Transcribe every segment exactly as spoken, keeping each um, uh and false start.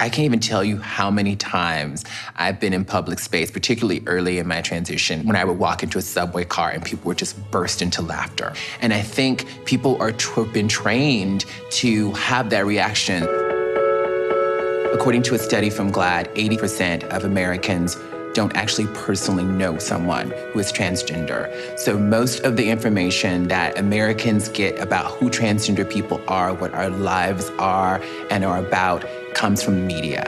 I can't even tell you how many times I've been in public space, particularly early in my transition, when I would walk into a subway car and people would just burst into laughter. And I think people are have been trained to have that reaction. According to a study from GLAAD, eighty percent of Americans don't actually personally know someone who is transgender. So most of the information that Americans get about who transgender people are, what our lives are and are about, comes from the media.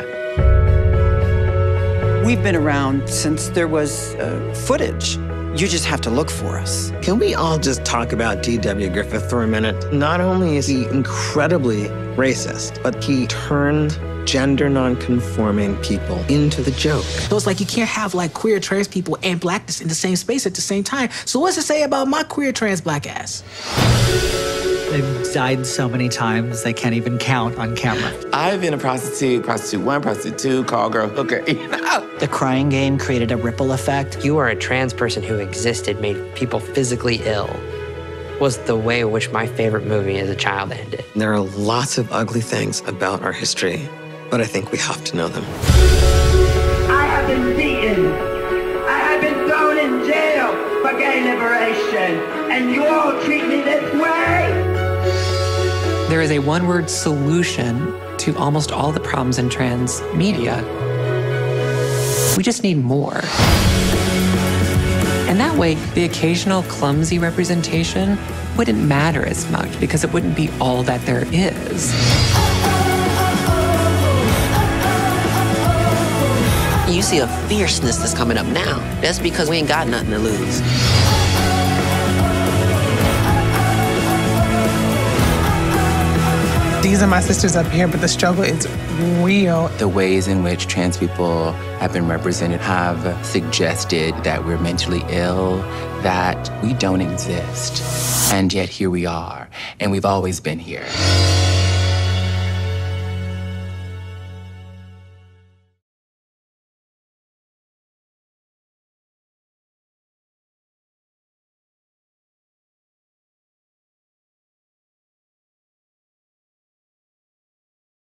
We've been around since there was uh, footage. You just have to look for us. Can we all just talk about D W Griffith for a minute? Not only is he incredibly racist, but he turned gender non-conforming people into the joke. So it's like you can't have like queer trans people and blackness in the same space at the same time. So what's it say about my queer trans black ass? They've died so many times they can't even count on camera. I've been a prostitute, prostitute one, prostitute two, call girl, hooker, you know? The crying game created a ripple effect. You are a trans person who existed, made people physically ill, was the way in which my favorite movie as a child ended. There are lots of ugly things about our history, but I think we have to know them. I have been beaten. I have been thrown in jail for gay liberation, and you all treat me this way? There is a one-word solution to almost all the problems in trans media. We just need more. And that way, the occasional clumsy representation wouldn't matter as much because it wouldn't be all that there is. You see a fierceness that's coming up now. That's because we ain't got nothing to lose. These are my sisters up here, but the struggle is real. The ways in which trans people have been represented have suggested that we're mentally ill, that we don't exist. And yet here we are, and we've always been here.